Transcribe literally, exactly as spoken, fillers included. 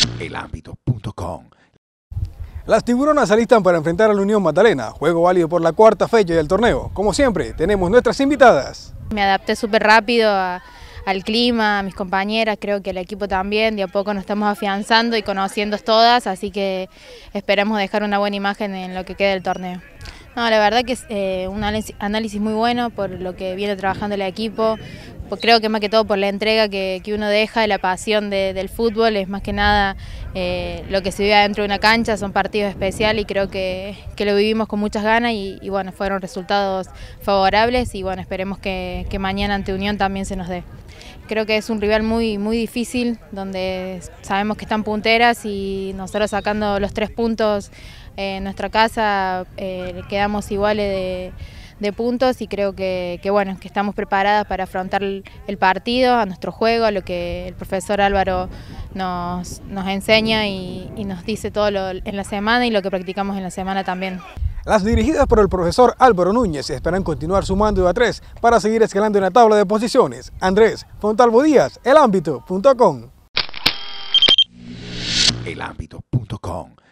el ámbito punto com. Las tiburonas se alistan para enfrentar a la Unión Magdalena, juego válido por la cuarta fecha del torneo. Como siempre, tenemos nuestras invitadas. Me adapté súper rápido a, al clima, a mis compañeras, creo que el equipo también, de a poco nos estamos afianzando y conociendo todas, así que esperamos dejar una buena imagen en lo que queda del torneo. No, la verdad que es eh, un análisis muy bueno por lo que viene trabajando el equipo, pues creo que más que todo por la entrega que, que uno deja y la pasión de, del fútbol, es más que nada eh, lo que se vive dentro de una cancha, son partidos especiales y creo que, que lo vivimos con muchas ganas y, y bueno, fueron resultados favorables y bueno, esperemos que, que mañana ante Unión también se nos dé. Creo que es un rival muy, muy difícil, donde sabemos que están punteras y nosotros sacando los tres puntos en nuestra casa eh, quedamos iguales de, de puntos y creo que, que, bueno, que estamos preparadas para afrontar el, el partido, a nuestro juego, a lo que el profesor Álvaro nos, nos enseña y, y nos dice todo lo, en la semana y lo que practicamos en la semana también. Las dirigidas por el profesor Álvaro Núñez esperan continuar sumando de a tres para seguir escalando en la tabla de posiciones. Andrés Fontalvo Díaz, el ámbito punto com. el ámbito punto com.